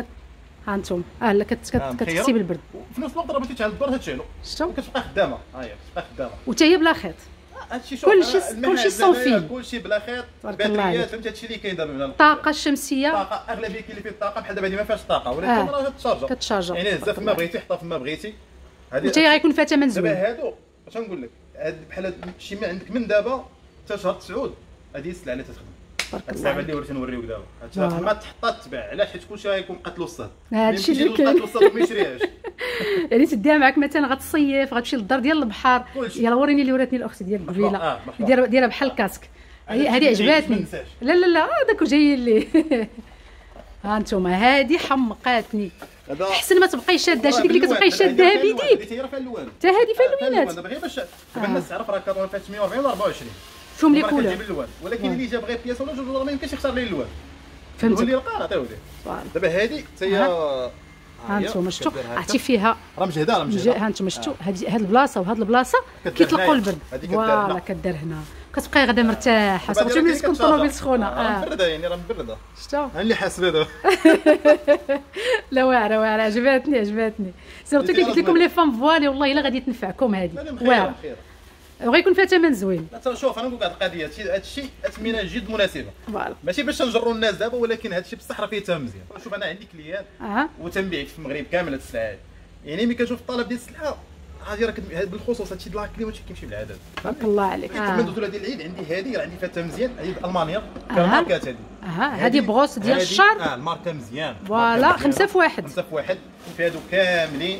انتم لا كتحسي بالبرد وفي نفس الوقت راه بغيتي تعلب الدار تشعلو شفتوا كتبقى خدامه. ها هي كتبقى خدامه وتا هي بلا خيط. هادشي كلشي صوفي كلشي بلا خيط باتريات فهمتي هادشي اللي كاين دابا من الطاقه الشمسيه. الطاقه اغلبيه كاين اللي فيه الطاقه بحال دابا هذه ما فيهاش الطاقه ولكن راه كتشارجا يعني هزها فما بغيتي حطها فما بغيتي. هذه وتا غيكون فيها ثمن زوين. دابا هادو اش نقول لك بحال شي ما عندك من دابا حتى شهر 9 هذه السلعه اللي تتخدم. السلعه اللي وريت نوريوك دابا ما تحطها تتباع علاش حيت كلشي غيكون قتلو الصهد. هادشي اللي قتلو الصهد ما يشريهاش. يعني تديها معاك مثلا غتصيف غتمشي للدار ديال البحر. يلا وريني اللي وراتني الاخت ديال قبيله دايره بحال الكاسك. هذه عجباتني. لا هذاك جاي لي. ها انتم هذه حمقاتني. احسن ما تبقاي شاده شي ديك اللي كتبقاي شادها بيديك. هي فيها اللوان حتى هذه فيها اللوينات. دابا غير باش دابا الناس تعرف راه كاطون فيها 140 ولا 24 فيهم لي كولور ولكن اللي جاب غير بياسه ولا جوج ما يمكنش يختار ليه اللوان. فهمتي اللي لقى عطيوه ليه. دابا هذه حتى هي ها انتم شفتوا عرفتي فيها راه مجهده ها انتم شفتوا هاد البلاصه وهاد البلاصه كيطلقوا البرد. فوالا كدار هنا كتبقاي غدا مرتاحه صافي ملي تكون الطوموبيل سخونه. مبرده يعني راه مبرده. شفتوا ها اللي حاسبه دابا. لا واعره عجباتني سيرتو كي قلت لكم لي فام فوالي والله الا غادي تنفعكم هذه واعره وغيكون فيها ثمن زوين. شوف انا نقول لك القضيه هادشي اثمنه جد مناسبه فوالا ماشي باش نجروا الناس دابا ولكن هادشي بصح راه فيه ثمن مزيان. شوف انا عندي كليان وتنبيع في المغرب كامل هاد السلعه يعني ملي كنشوف الطلب ديال السلعه غادي راه بالخصوص هادشي ديال لاكلي ماشي كيمشي بالعدد. تبارك الله عليك. من الدوله ديال العيد عندي هذه راه عندي فيها ثمن مزيان هذه المانيا كماركات هذه بغوص ديال الشعر. الماركه مزيان فوالا 5 في 1 في هادو كاملين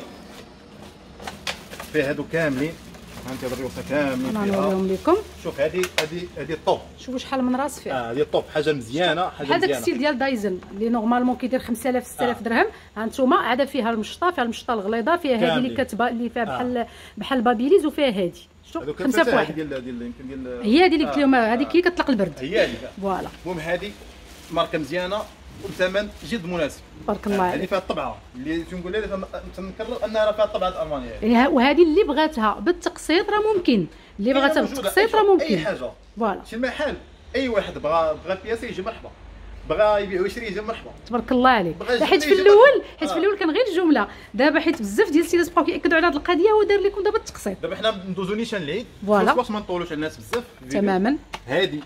هانتي الريوسه كاملين انا نوريهم لكم. شوف هذه الطوب شوفوا شحال من راس فيها. هذه الطوب حاجه مزيانه هذاك الستيل ديال دايزن اللي نورمالمون كيدير 5000 6000 درهم. ها انتم عاد فيها المشطه الغليظه فيها هذه اللي كتبان اللي فيها بحال بابيليز وفيها هذه شفتوا 5 في 1 ديال هي هذه اللي قلت لهم هذيك اللي كتطلق البرد هي هذه فوالا. المهم هذه ماركه مزيانه وبثمن جد مناسب. تبارك الله عليك. هذه فيها الطبعه اللي تنقول لها تنكرر انها راه فيها الطبعه الالمانيه وهذه اللي بغاتها بالتقسيط راه ممكن اللي بغاتها بالتقسيط راه ممكن اي حاجه فوالا. شي محل اي واحد بغى بياسه يجي مرحبا بغا يبيع ويشري يجي مرحبا. تبارك الله عليك. بغا حيت في يجي الاول كان غير الجمله، دابا حيت بزاف ديال السيدات بقاو كيأكدوا على هذه القضيه ودار لكم دابا التقسيط. دابا حنا ندوزو نيشان العيد فوالا باش ما نطولوش على الناس بزاف. تماما هادي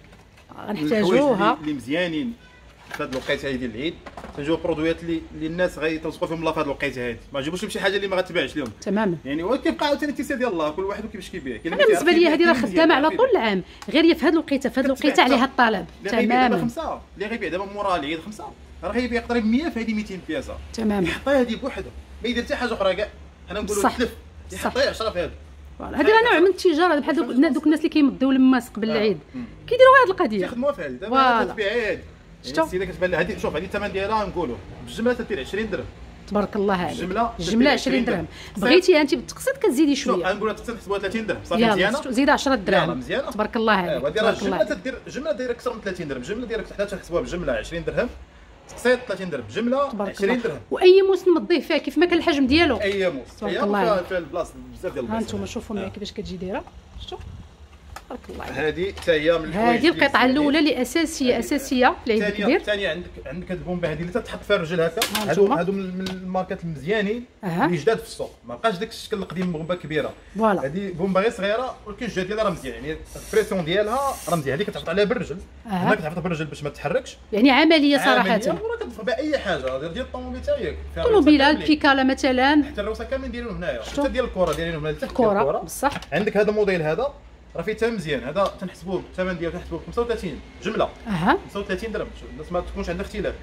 غنحتاجوها اللي مزيانين في هاد الوقيته هادي ديال العيد. تنجيو برودويات اللي الناس غيتلصقوا فيهم الله في هاد الوقيته هادي، ما نجيبوش شي حاجه اللي ما غتباعش لهم تماما. يعني وكيبقى عاوتاني التيسير ديال الله، كل واحد وكيفاش كيبيع. انا بالنسبه لي هذه راه خدامه على طول العام، غير هي في هذه الوقيته عليها الطلب. تماما. خمسه اللي غيبيع دابا مورا العيد خمسه راه غيبيع قريب 100 في هذه 200 بياسه. تماما. يحطها هذه بوحدها ما يدير حتى حاجه اخرى كاع. حنا نقولوا تلف يحطها 10 في هذا. هذه راه نوع من التجاره، بحال دوك الناس اللي كيمدوا الماس قبل العيد كيديروا هذه القضيه. يخدموها في هذه دابا تبيع هذه. شتو السيده كتبان لها هذه، شوف هذه الثمن ديالها نقولوا بالجمله تدير 20 درهم. تبارك الله عليك. الجمله 20 درهم. بغيتي انت بالتقسيط كتزيدي شويه. شوف نقولها تنحسبوها 30 درهم صافي مزيانه. زيد 10 دراهم. يلاه مزيانه تبارك الله عليك. هذه راه الجمله تدير جمله دايره اكثر من 30 درهم. الجمله ديالك حتى تنحسبوها بالجمله 20 درهم، تقسيط 30 درهم، جمله 20 درهم. واي موس نمضيه فيها كيف ما كان الحجم ديالو. اي موس هي في البلاصه بزاف ديال ها انتم شوفوا معايا كيفاش كتجي دايره. شفتوا تبارك الله عليك. هذه حتى هي من الحوايج. هذه القطعه الاولى اللي اساسيه العيد الكبير. الثانيه عندك هاد البومبه هذه اللي تتحط فيها الرجل هكا. هادو من الماركات المزيانين اللي جداد في السوق، ما بقاش داك الشكل القديم بومبه كبيره. فوالا هذه بومبه غير صغيره ولكن الجهه ديالها راه مزيان، يعني البريسيون ديالها راه مزيان. هذه كتحط عليها بالرجل، هنا كتحطها بالرجل باش ما تتحركش، يعني عمليه صراحه. وراه كتدخل بها اي حاجه ديال الطوموبيل حتى هي الطوموبيله البيكالا مثلا، حتى الروسه كاملين دايرينهم هنايا، حتى ديال الكره دايرينهم هنا لتحت. الكره بصح. عندك هذا الموديل هذا راه فيه ثمن مزيان. هذا تنحسبوه الثمن ديالو تنحسبوه ب 35 جمله. 35 درهم الناس ما تكونش عندها اختلاف.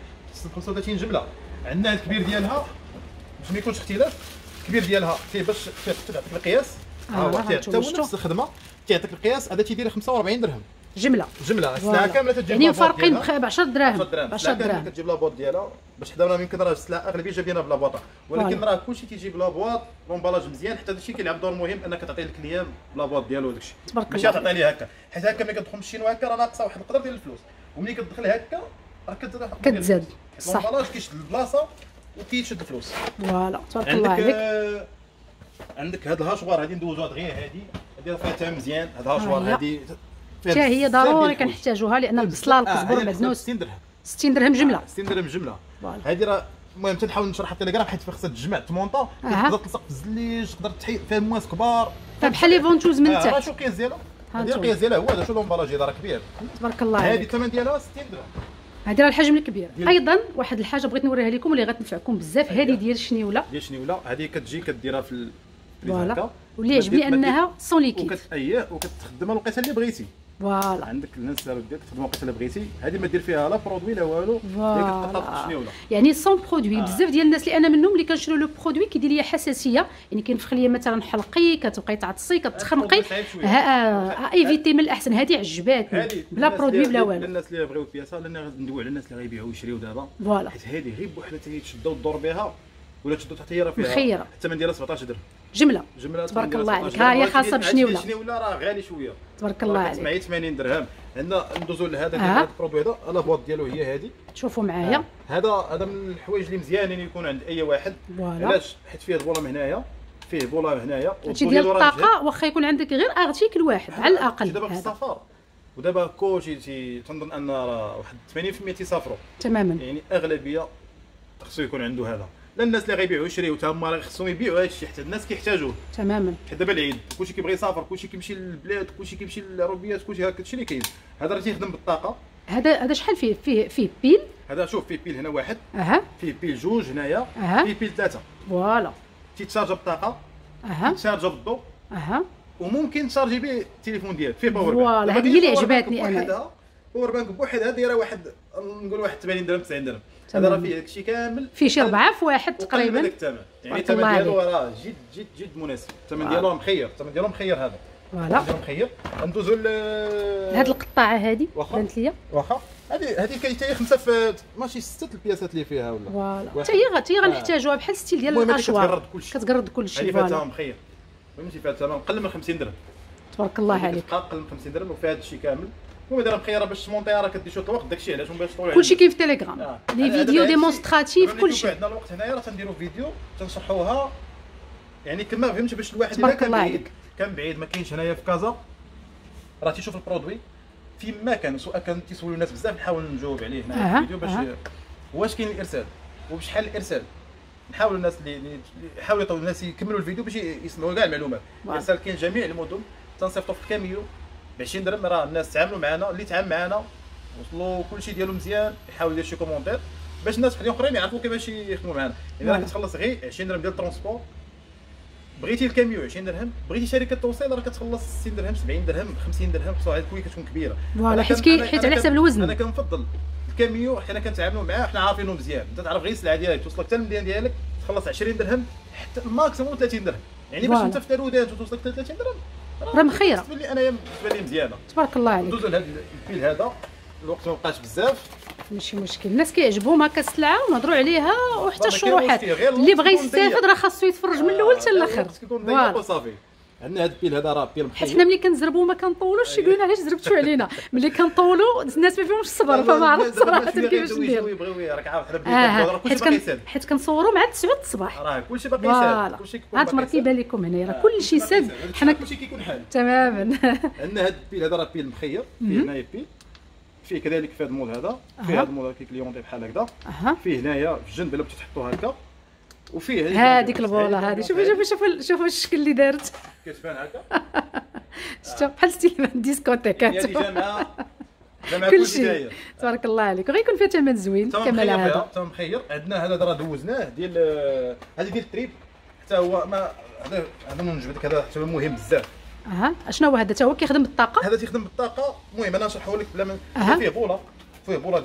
35 جمله. عندنا الكبير ديالها باش ما يكونش اختلاف. الكبير ديالها فيه باش تعطيك القياس. هو حتى هو نفس الخدمه تعطيك القياس. هذا تيدير 45 درهم جمله. السلعه كامله تجيب يعني مفرقين ب 10 دراهم. 10 دراهم كتجيب لابواط ديالها باش حدا يمكن راه السلعه اغلبيه جايبينها بلا بواط، ولكن راه كلشي تيجي بلا بواط، لومبالاج مزيان. حتى هادشي كيلعب دور مهم انك تعطي الكليان بلا بواط ديالو وداكشي، ماشي تعطي ليه هكا. حيت هكا ملي كتدخل من الشينوا هكا راه ناقصه واحد القدر ديال الفلوس، وملي كتدخل هكا راه كتزاد. صح لومبالاج كيشد البلاصه وكيشد الفلوس. فوالا تبارك الله عليك. عندك هاد الهاشوار هادي ندوزوها دغيا. هادي فيها ثمن مزيان. هاد الهاشوار هادي حتى هي ضروري كنحتاجوها لان البصله القزبر المدنوس 60 درهم. 60 درهم جمله. 60 درهم جمله. هذه راه المهم تنحاول نشرحها في التليجرام حيت خصها تجمع تمونطا، تقدر تلصق في الزليج، تقدر تحيد فيها مواس كبار بحال لي فونتوز من تحت. شو القياس ديالها؟ هذه القياس ديالها هو هذا. شو لومبالاج راه كبير تبارك الله عليك. هذه الثمن ديالها 60 درهم. هذه راه الحجم الكبير. ايضا واحد الحاجه بغيت نوريها لكم اللي غتنفعكم بزاف، هذه ديال الشنيوله. هذه كتجي كديرها في فوالا، واللي عجبني انها سون ليكيد وكتخدمها الوقيته اللي بغيتي. فوالا عندك الناس ديالك تخدم الوقيته اللي بغيتي. هذه ما دير فيها لا برودوي لا والو، هي كتحطها في الشنيوله يعني سون برودوي. بزاف ديال الناس اللي انا منهم اللي كنشريو لو برودوي كيدير ليا حساسيه، يعني كينفخ ليا مثلا حلقي، كتبقاي تعطسي كتخنقي. ايفيتي من الاحسن. هذه عجباتني بلا برودوي بلا والو. الناس اللي بغيو البياسه لان ندوي على الناس اللي غيبيعوا ويشريو دابا. فوالا حيت هذه غير بوحدها تشدوا الدور بها ولا تشدوا حتى هي راه فيها مخيره. الثمن ديالها 17 درهم جمله. تبارك الله عليك. ها هي خاصه بشنيوله. الشنيوله راه غالي شويه تبارك الله عليك. معي 80 درهم. عندنا ندوزو لهذا هذا البرودوي هذا لابواط ديالو هي هذه. شوفوا معايا هذا من الحوايج اللي مزيانين يكون عند اي واحد. علاش؟ حيت فيه الفولام هنايا، فيه فولام هنايا، هادشي ديال الطاقه. واخا يكون عندك غير ارتيكل واحد على الاقل. دابا في السفر ودابا كلشي تنظن ان راه واحد 80% تيسافروا تماما، يعني اغلبيه خصو يكون عنده هذا. لا الناس اللي غيبيعوا يشريو حتى هما راه خصهم يبيعوا هذا الشيء حتى الناس كيحتاجوه تماما. حيت دابا العيد كلشي كيبغي يسافر، كلشي كيمشي للبلاد، كلشي كيمشي للعربيات، كلشي هكا. هادشي اللي كاين. هذا راه تيخدم بالطاقه. هذا شحال فيه بيل. هذا شوف فيه بيل هنا واحد، فيه بيل جوج هنايا، فيه بيل ثلاثه. فوالا تيتشارجا بالطاقه، تيتشارجا بالضوء، وممكن تشارجي به التليفون ديالك. فيه باور بانك. فوالا هذه هي اللي عجباتني انا. باور بانك بوحدها دايره واحد نقول واحد 80 درهم 90 درهم. هذا راه فيه داكشي كامل، فيه شي 4 في واحد تقريبا. يعني الثمن ديالو راه جد مناسب. الثمن ديالو مخير، الثمن ديالو مخير. هذا فوالا مخير. ندوزو لهاد القطاعه هذه بانت ليا. واخا هذه كاين 5 في ماشي 6 البياسات اللي فيها ولا. فوالا حتى هي غنحتاجوها بحال ستيل ديال الاشوار. كتقرد كلشي. هذه فيها ثمن مخير، فهمتي. فيها ثمن قل من 50 درهم. تبارك الله عليك. قل من 50 درهم وفيها هذا الشيء كامل. المهم دايره مخيره باش تمونطيها. راه كدير شويه الوقت داكشي علاش باش طول كلشي كاين في التليجرام. لي فيديو ديمونستراتيف كلشي. عندنا الوقت هنايا راه تنديروا فيديو تنشرحوها يعني كما فهمتي باش الواحد تبارك الله عليك. كان بعيد ما كاينش هنايا في كازا راه تيشوف البرودوي فيما كان سؤال كان تيسولوا الناس بزاف نحاول نجاوب عليه هنا في الفيديو باش واش كاين الارسال وبشحال الارسال. نحاول الناس اللي يحاولوا يطولوا الناس يكملوا الفيديو باش يسمعوا كاع المعلومات. الارسال كاين جميع المدن تنصيفطوا في الكاميو ب 20 درهم. راه الناس تعاملوا معنا اللي تعامل معنا وصلوا كلشي ديالو مزيان يحاول يدير شي كومونتير باش الناس اخرين يعرفوا كيفاش يخدموا معنا. الا راك كتخلص غير 20 درهم ديال الترونسبور، بغيتي الكاميو 20 درهم، بغيتي شركه توصيل راه كتخلص 60 درهم 70 درهم 50 درهم، خصو هاد الكوي كتكون كبيره. فوالا حيت على حساب الوزن. انا كنفضل الكاميو حيت انا كنتعاملوا معاه حنا عارفينه مزيان. انت تعرف غير السلعه ديالك توصلك حتى المدينه ديالك تخلص 20 درهم حتى الماكسيموم 30 درهم. يعني باش انت في تارودات وتوصلك 30 درهم راه مخيره. بالنسبه لي انا بالنسبه لي مزيانه. تبارك الله عليك. ندوزو لهذا الفيل هذا الوقت ما بقاش بزاف ماشي مشكل. الناس كيعجبهم هكا السلعه ونهضروا عليها وحتى الشروحات. اللي بغى يستافد راه خاصو يتفرج من الاول حتى الاخر. فوالا صافي. عندنا هذا البيل هذا راه بيل مخير. حنا ملي كنزربوا ما كنطولوش يقولوا لنا علاش زربتوا علينا. ملي كنطولوا الناس ما فيهمش الصبر فما عرفت صراحه كيفاش ندير. يبغيو راك عارف حنا بلي كلشي باقي يسال. حيت كنصوروا مع 9 الصباح راه كلشي باقي يسال. كلشي كيكون هاد مركبه لكم هنايا راه كلشي ساد. حنا كلشي كيكون حال تماما. عندنا هذا البيل هذا راه بيل مخير. فيه هنايا بيل فيه كذلك في هذا المول هذا فيه هذا المول كيكليونطي بحال هكذا. فيه هنايا في الجنب الا بغيتي تحطوها هكا. وفيه هذيك البوله هذه شوفوا الشكل اللي دارت كتبان هكا. شتو بحال ستيل ديسكوتيك. هذه جامعه كلشي تبارك الله عليك. وغيكون فيها ثمن زوين كما هذا تم مخير. عندنا هذا راه دوزناه ديال هذه ديال التريب حتى هو ما هذا نجبدك هذا حتى هو مهم بزاف. اشنو هو هذا حتى هو كيخدم بالطاقه؟ هذا تيخدم بالطاقه. المهم انا نشرحه لك بلا فيه بوله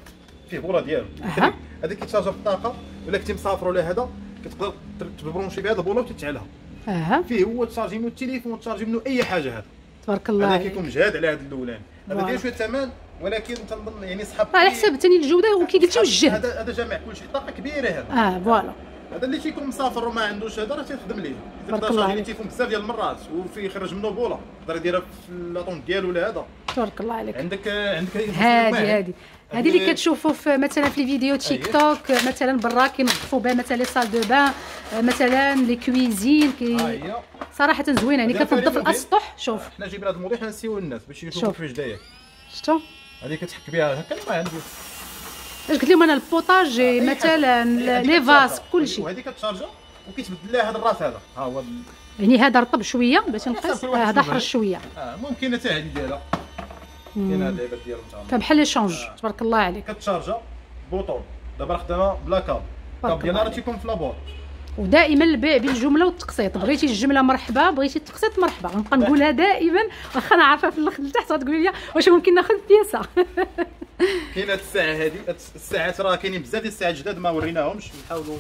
ديالو هذا كيتشارجا بالطاقه. الا كنتي مسافر ولا هذا كتقدر تبرونشي بهذا البوله وتتشعلها. فيه هو تشارجي منه التليفون تشارجي منه اي حاجه. هذا تبارك الله هذا كيكون مجهد على هذا الاولاني. هذا داير شويه ثمن ولكن تنظن يعني صحاب على حساب ثاني الجوده وكي قلتي والجهد. هذا جامع كلشي طاقه كبيره. هذا فوالا. هذا اللي تيكون مسافر وما عندوش هذا راه تيخدم ليه. تقدر تشارجي التليفون بزاف ديال المرات وفي يخرج منه بوله يقدر يديرها في لاطون ديالو ولا هذا. تبارك الله عليك. عندك هذه اللي كتشوفوا في مثلا في الفيديو تيك توك مثلا برا كينظفوا بها مثلا لي سال دو بان مثلا لي كويزين صراحه زوينه يعني كتنظف الاسطح. شوف حنا جايبين هذا الموضوع حنا نسيو الناس باش يشوفوا كيفاش داير. شفتوا هذه كتحك بها هكا ما عندي اش قلت لهم انا البوطاج مثلا لي فاس كلشي. وهذه كتشارجا وكيتبدل لها هذا الراس هذا ها هو يعني هذا رطب شويه باش نقيس هذا حر شويه. ممكن حتى هذه ديالها كاين هاد اللعبه ديالهم فبحال لي شونج. تبارك الله عليك. كتشارجا بوطون دابا خدامه بلا كاب ديالها راه تيكون في لابور. ودائما البيع بالجمله والتقسيط. بغيتي الجمله مرحبا بغيتي التقسيط مرحبا. غنبقى نقولها دائما واخا انا عارفه في الاخر لتحت غتقولي لي واش ممكن ناخذ بياسه. كاينه هاد الساعه هذه الساعات راه كاينين بزاف ديال الساعات جداد ما وريناهمش نحاولوا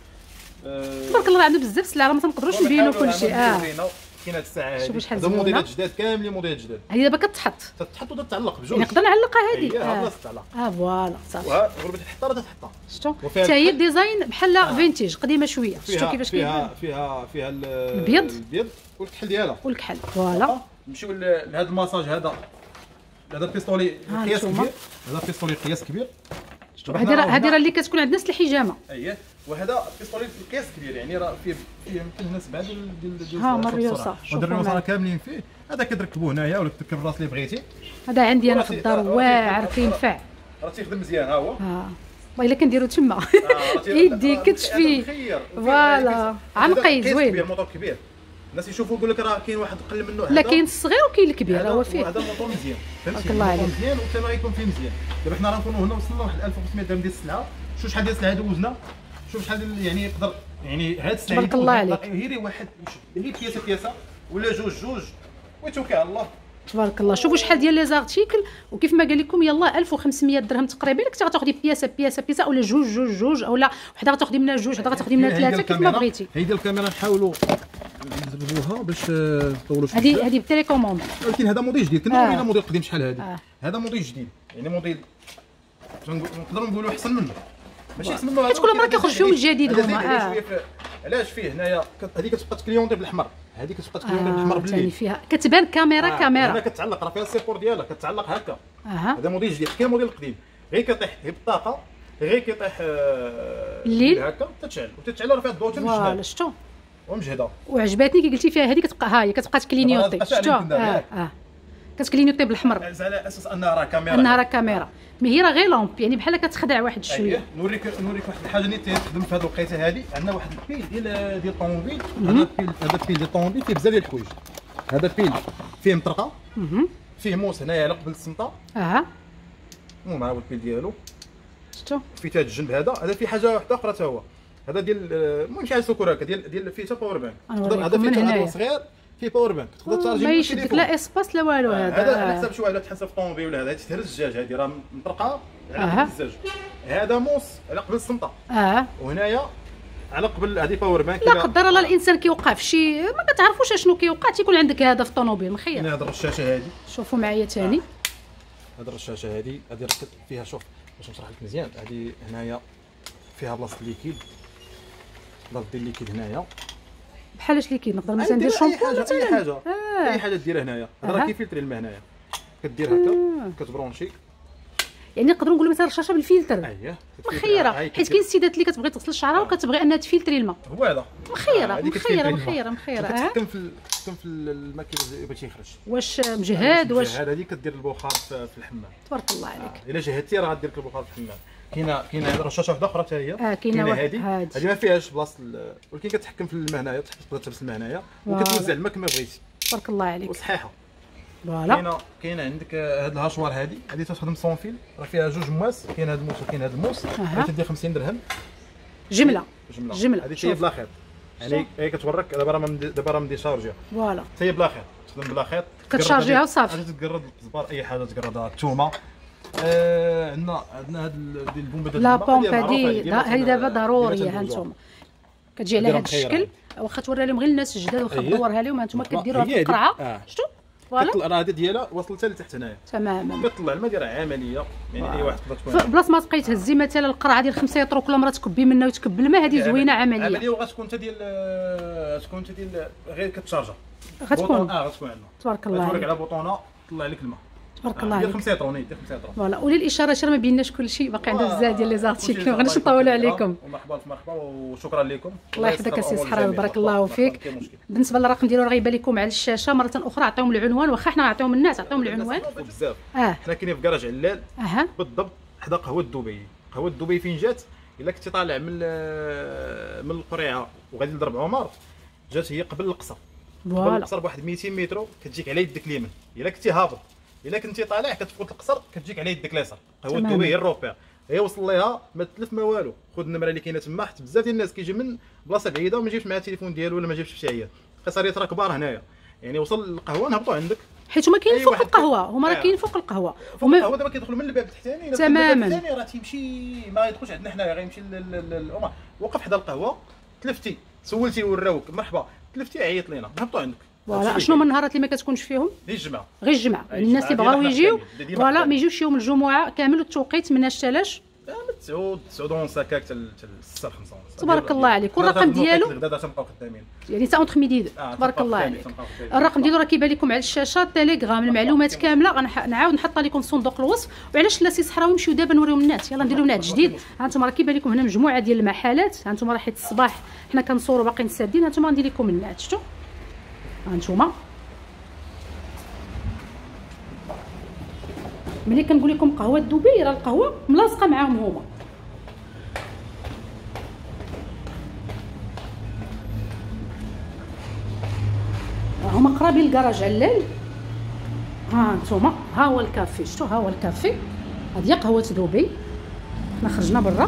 تبارك الله عنده بزاف السلعه راه ما تنقدروش نبينوا كلشي. كاينه الساعه هذه شوف شحال زوينه زوينه. موديلات جداد كاملين موديلات جداد. هي دابا كتحط وتتعلق بجوج. نقدر نعلقها هذه. تعلق فوالا صافي. وغير بغيتي تحطها راه تحطها. شفتوا حتى هي الديزاين بحال فينتيج قديمه شويه. شفتوا كيفاش فيها الابيض والكحل ديالها والكحل. فوالا نمشيو لهذا الماساج هذا البيستولي قياس كبير. هذا بيستولي قياس كبير. هذه راه اللي كتكون عند الناس الحجامه. اييه وهذا بيستولي قياس كبير يعني راه فيه يمكن الناس بعد ديال ها مريوصه. شوفوا كاملين فيه. هذا كتركبوه هنايا ولا تركب الراس اللي بغيتي. هذا عندي انا في الدار واعر كينفع. راه تيخدم مزيان ها هو. والله الا كنديرو تما يدي كتفي. فوالا عمقي زوين. كبير موطور كبير. الناس يشوفوا يقول لك راه كاين واحد قل منه. لا كاين الصغير وكاين الكبير. هو فيه هذا الموطور مزيان فهمتي. الله عليك مزيان والثمن غيكون فيه مزيان. دابا حنا راه نكونوا هنا وصلنا واحد 1500 درهم ديال السلعه. شوف شحال ديال السلعه دوزنا. شوف شحال يعني يقدر يعني هاد السلعه تبارك الله عليك. هيري واحد هي بياسه ولا جوج ويتوكل على الله. تبارك الله. شوفوا شحال ديال لي زارتيكل وكيف ما قال لكم يلا 1500 درهم تقريبا. كنتي غتاخدي بياسه اولا جوج اولا وحده غتاخدي منها جوج وحده غتاخدي منها ثلاثه كيف ما بغيتي. هي ديال الكاميرا نحاولوا نزربوها باش نطولوا شويه. هذه بالتليكوموند. ولكن هذا موديل جديد. كنا ورينا موديل قديم شحال هذا. هذا موديل جديد يعني موديل نقدروا نقولوا احسن منه. ماشي احسن منه. كل مره كيخرج فيهم الجديد هما. علاش فيه هنايا هذه كتبقى تكليونطي بالاحمر. هذه كتبقى تكليونطي بالاحمر بالليل. فيها كتبان كاميرا. هنا كتعلق راه فيها السيبور ديالها كتعلق هكا. هذا موديل جديد. كاين موديل قديم غير كيطيح بالطاقه غير كيطيح الليل هكا تتشعل وتتشعل راه فيها الضوء تمشي. فوالا شفتوا ومجهده. وعجباتني كي قلتي فيها هذه كتبقى ها هي كتبقى تكلينيوطي. شفتوا كتكلينيوطي بالاحمر على اساس انها راه كاميرا، انها راه كاميرا، مي هي راه غير لومب، يعني بحال كتخدع واحد شويه. أيه. نوريك واحد الحاجه اللي تخدم في هذه الوقيته هذه. عندنا واحد البيل ديال الطوموبيل. هذا البيل ديال الطوموبيل فيه بزاف ديال الحوايج. هذا البيل فيه مطرقه، فيه موس هنايا على قبل السمطه. المهم ها هو البيل ديالو شفتو فيه حتى الجنب. هذا فيه حاجه واحده اخرى حتى هو. هذا ديال المهم شي حاجه سكر هكا ديال فيه حتى باور بانك. هذا فيه صغير فيه باور بانك تقدر تشارجي ما يشد لا اسباس لا والو. هذا على حساب شي واحد تحسب في الطوموبيل ولا هذا تهرس الزجاج. هذه راه مطرقه على قبل الزجاج. هذا موس على قبل السمطه. وهنايا على قبل هذه باور بانك. لا قدر الله الانسان كيوقع في شي ما كتعرفوش اشنو كيوقع، تيكون عندك هذا في الطوموبيل مخير. هذا الرشاشه هذه شوفوا معايا ثاني. هذه الرشاشه هذه ركب فيها. شوف باش نشرح لك مزيان. هذه هنايا فيها بلاصه الليكيد. تقدر دير الليكيد هنايا بحال اش ليكيد. نقدر مثلا ندير شامبو مثلا. اي حاجه ديرها هنايا. هذا راه كيفلتري الماء هنايا. كدير هكا كتبرونشي، يعني نقدروا نقولوا مثلا رشاشه بالفلتر. اييه مخيره، حيت كاين السيدات اللي كتبغي تغسل شعرها وكتبغي انها تفلتري الماء. هو هذا مخيره. تحكم في الماء كيفاش باش يخرج. واش مجهد واش هذه كدير البخار في الحمام. تبارك الله عليك. الا جهدتي راه غدير لك البخار في الحمام. كاينه هذه رشاشه واحده اخرى حتى هي. كاينه هذه ما فيهاش بلاصه ولكن كتحكم في الماء هنايا. تقدر تحبس الماء هنايا وكتوزع الماء كما بغيتي. تبارك الله عليك. وصحيحه. فوالا كاينه عندك هاد الهاشوار هذه تخدم صون فيل. راه فيها جوج مواس. كاين هاد الموس وكاين هاد الموس. تدير 50 درهم جمله. هذه هي بلا خيط، يعني هي كتورك. دابا راه مديشارجيها. فوالا هي بلا خيط. تخدم بلا خيط كتشارجيها وصافي. غادي تقرد الزبار اي حاجه تقردها. الثومه عندنا هاد البومبه ديال لا بومب هذه دابا ضروريه. ها انتم كتجي على هذا الشكل. واخا توري لهم غير الناس الجداد واخا تدورها لهم. هانتوما كديروها في القرعه. شفتوا فوالا راه هذه ديالها وصلتها لتحت هنايا تماما. كطلع الماء ديالها عمليه. يعني اي واحد تقدر تكون بلاص ما تبقاي تهزي مثلا القرعه ديال 5 يطرو كل مره تكبي منها وتكب الماء. هذه زوينه عمليه. وغتكون حتى ديال غير كتشارجا. غتكون عندنا تبارك الله تورك على بوطونه طلع لك الماء. تبارك الله عليك. ديال 5 يطرو. ديال 5 يطرو. فوالا. وللاشاره ما بيناش كل شيء. باقي عندنا بزاف ديال لي زارتيكل ما غاديش نطولوا عليكم. مرحبا وشكرا لكم. الله يحفظك السي صحراوي. بارك الله فيك. بالنسبه للرقم ديالو غيبان لكم على الشاشه مره اخرى. عطيهم العنوان. واخا حنا نعطيهم الناس عطيهم العنوان بزاف. حنا كاينين في كراج علال بالضبط حدا قهوه دبي. قهوه دبي فين جات؟ الا كنتي طالع من القريعه وغادي لضرب عمر، جات هي قبل القصر. فوالا القصر بواحد 200 متر كتجيك على يدك اليمين. الا كنتي هابط، الا كنتي طالع كتفوت القصر كتجيك على يدك اليسار. قهوه دبي هي الروبير. هي وصل ليها ما تلف ما والو. خذ النمره اللي كاينه تما، حيت بزاف ديال الناس كيجي من بلاصه بعيده وما يجيبش معاه التليفون ديالو ولا ما جابش شي عيال. قصريات راه كبار هنايا. يعني وصل القهوه نهبطوا عندك حيت هما كاينين فوق القهوه. هما راه كاينين فوق القهوه. القهوه دابا كيدخلوا من الباب التحتاني. تماما. الثاني راه تيمشي ما يدخلش عندنا حنايا. غيمشي وقف حدا القهوه تلفتي سولتي وراوك مرحبا تلفتي عيط لينا نهبطوا عندك. فوالا. شنو من النهارات اللي ما كتكونش فيهم؟ غير الجمعه. غير الجمعه. الناس اللي بغاو يجيو فوالا ما يجيوش يوم الجمعه كامل. والتوقيت من 9 من 9 هكاك حتى 6 5. تبارك الله عليك. والرقم ديالو غدا تنبقاو خدامين يعني حتى اونتر ميدي. تبارك الله عليك. الرقم ديالو راه كيبان لكم على الشاشه. تيليجرام المعلومات كامله غنعاود نحطها لكم في صندوق الوصف. وعلاش لا سي صحراوي نمشيو دابا نوريهم الناس. يلاه نديروا نعت جديد. ها انتم راه كيبان لكم هنا مجموعه ديال المحلات. ها انتم راه حيت الصباح حنا كنصوروا باقيين سادين. ها انتم غندير لكم النعت. شفتوا ها انتم ملي كنقول لكم قهوه دبي راه القهوه ملاصقه معاهم هما. هما قرابين للكراج علال. ها انتم ها هو الكافي. شفتوا ها هو الكافي. هذه قهوه دبي. حنا خرجنا برا.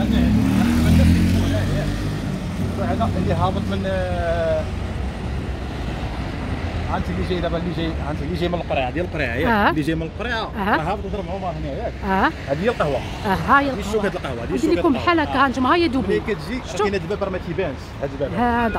هذا اللي هابط من انت اللي جاي دابا اللي جاي من القريعه ديال القريعه ياك. اللي جاي من القريعه راه هابط ضرب عمر هنا ياك. هذه هي القهوه. ها هي القهوه. هذه القهوه هذه ندير لكم بحال هكا. ها انتم ها هي دبي. ملي كتجي كاين هذا الباب راه ما تيبانش. هذا الباب هذا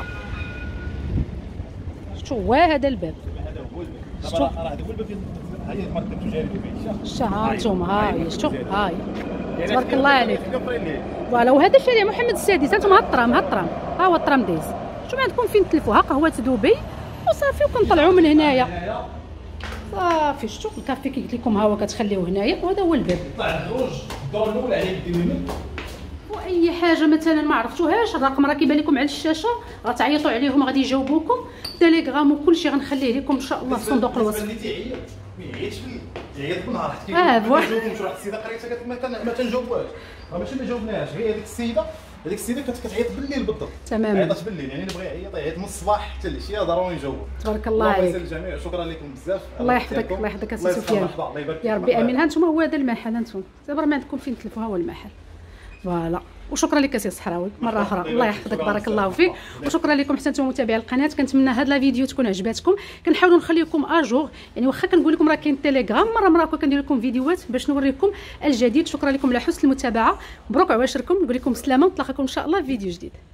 شفتوا هو هذا الباب. هذا هو الباب. دابا راه هذا هو الباب ديال هي المركب التجاري دبي. شتا ها انتم ها هي. شفتوا ها هي. تبارك الله عليك. فوالا. وهذا شارع محمد السادس. انتم ها الطرام. ها هو الطرام دايز. شوف عندكم فين تلفوا. ها قهوه دبي وصافي. وكنطلعوا من هنايا صافي. شفتوا الكافي كيقلت لكم ها هو كتخليوه هنايا. وهذا هو الباب. طلع الدروج الدور الاول على يد اليمين. واي حاجه مثلا ما عرفتوهاش الرقم راه كيبان لكم على الشاشه. غتعيطوا عليهم غادي يجاوبوكم. تيليجرام وكلشي غنخليه لكم ان شاء الله في صندوق الوصف. يعيش يعيط بالنهار حتى فوالا. ما تجاوبهمش واحد السيده قريتها ما تنجاوبوهاش، راه ماشي ما جاوبناهاش، هي هذيك السيده كتعيط بالليل بالضبط. تماما. عيطات بالليل يعني اللي بغى يعيط من الصباح حتى العشيه ضروري نجاوبو. تبارك الله عليك. يسهل الجميع، شكرا لكم بزاف. الله يحفظك الله يحفظك الله اسي سفيان. يسخر الله يبارك فيك. يا ربي امين. ها انتم هو هذا المحل، انتم دابا ما عندكم فين تلفوا، ها هو المحل فوالا. وشكرا لك سي الصحراوي مره اخرى، الله يحفظك بارك الله فيك. وشكرا لكم حتى نتوما متابعي القناه. كنتمنى هاد لا فيديو تكون عجباتكم. كنحاولوا نخليكم اجور، يعني واخا كنقول لكم راه كاين تيليجرام، مره هكا كندير لكم فيديوهات باش نوريكم الجديد. شكرا لكم على حسن المتابعه، مبروك عواشركم، نقول لكم بسلامه، نتلاقاكم ان شاء الله في فيديو جديد.